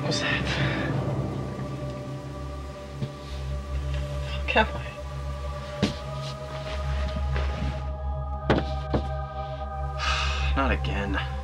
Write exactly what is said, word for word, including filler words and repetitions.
fuck was that? Fuck am I? Not again.